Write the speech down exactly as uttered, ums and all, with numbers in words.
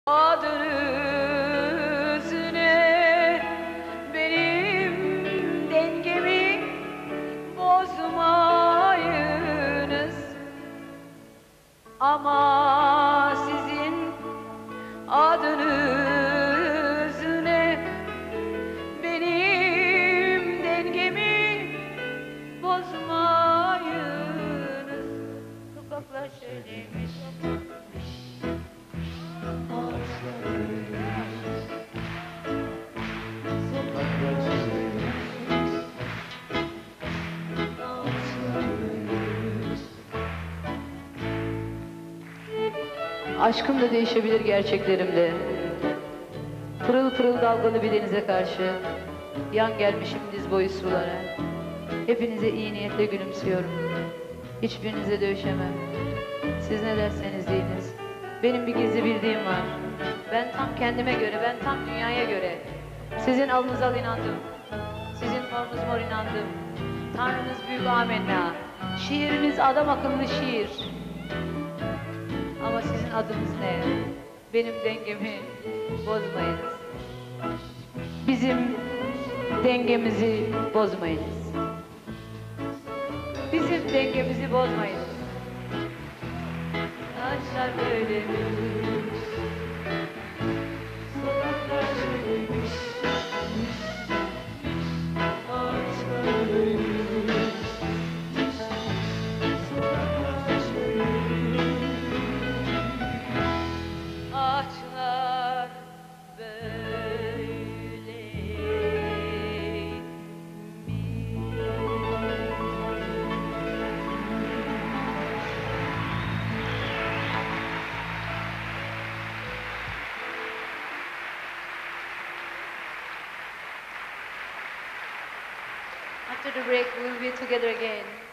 Adınızne benim dengemi bozmayınız. Ama sizin adınızne benim dengemi bozmayınız. Sokaklar şöyleymiş. Aşkım da değişebilir gerçeklerimde. Pırıl pırıl dalgalı bir denize karşı yan gelmişim diz boyu sulara. Hepinize iyi niyetle gülümsüyorum. Hiçbirinize dövüşemem. Siz ne derseniz deyiniz. Benim bir gizli bildiğim var. Ben tam kendime göre, ben tam dünyaya göre. Sizin alnınız al inandım. Sizin formunuz mor inandım. Tanrınız büyük amenna. Şiiriniz adam akıllı şiir. Ama sizin adınız ne? Benim dengemi bozmayınız. Bizim dengemizi bozmayınız. Bizim dengemizi bozmayınız. Ağaçlar böylemiş. Sokaklar böylemiş. Ağaçlar böylemiş. Ağaçlar After the break, we'll be together again.